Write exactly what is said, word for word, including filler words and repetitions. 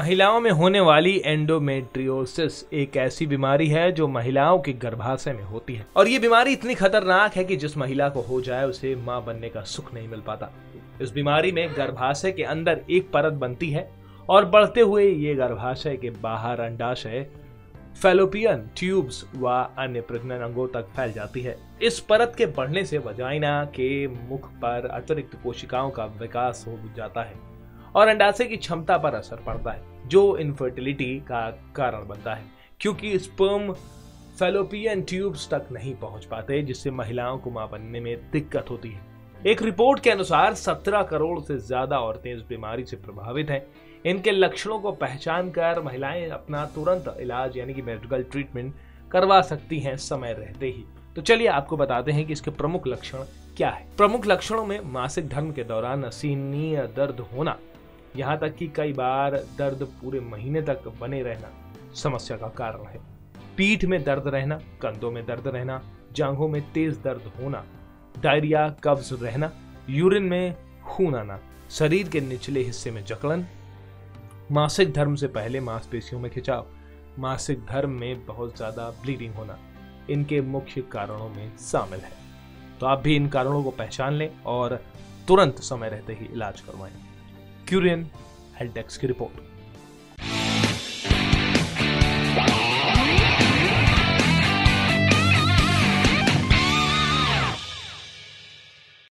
महिलाओं में होने वाली एंडोमेट्रियोसिस एक ऐसी बीमारी है जो महिलाओं के गर्भाशय में होती है और ये बीमारी इतनी खतरनाक है कि जिस महिला को हो जाए उसे मां बनने का सुख नहीं मिल पाता। इस बीमारी में गर्भाशय के अंदर एक परत बनती है और बढ़ते हुए ये गर्भाशय के बाहर अंडाशय, फैलोपियन ट्यूब्स व अन्य प्रजनन अंगों तक फैल जाती है। इस परत के बढ़ने से वजाइना के मुख पर अतिरिक्त कोशिकाओं का विकास हो जाता है और अंडाशय की क्षमता पर असर पड़ता है, जो इनफर्टिलिटी का कारण बनता है क्योंकि स्पर्म फैलोपियन ट्यूब्स तक नहीं पहुंच पाते, जिससे महिलाओं को मां बनने में दिक्कत होती है। एक रिपोर्ट के अनुसार सत्रह करोड़ से ज्यादा औरतें इस बीमारी से प्रभावित हैं। इनके लक्षणों को पहचान कर महिलाएं अपना तुरंत इलाज यानी कि मेडिकल ट्रीटमेंट करवा सकती हैं समय रहते ही। तो चलिए आपको बताते हैं कि इसके प्रमुख लक्षण क्या है। प्रमुख लक्षणों में मासिक धर्म के दौरान असीमनीय दर्द होना, यहाँ तक कि कई बार दर्द पूरे महीने तक बने रहना समस्या का कारण है। पीठ में दर्द रहना, कंधों में दर्द रहना, जांघों में तेज दर्द होना, डायरिया, कब्ज रहना, यूरिन में खून आना, शरीर के निचले हिस्से में जकड़न, मासिक धर्म से पहले मांसपेशियों में खिंचाव, मासिक धर्म में बहुत ज्यादा ब्लीडिंग होना इनके मुख्य कारणों में शामिल है। तो आप भी इन कारणों को पहचान लें और तुरंत समय रहते ही इलाज करवाएं। क्यूरियन हेल्थ डेस्क की रिपोर्ट।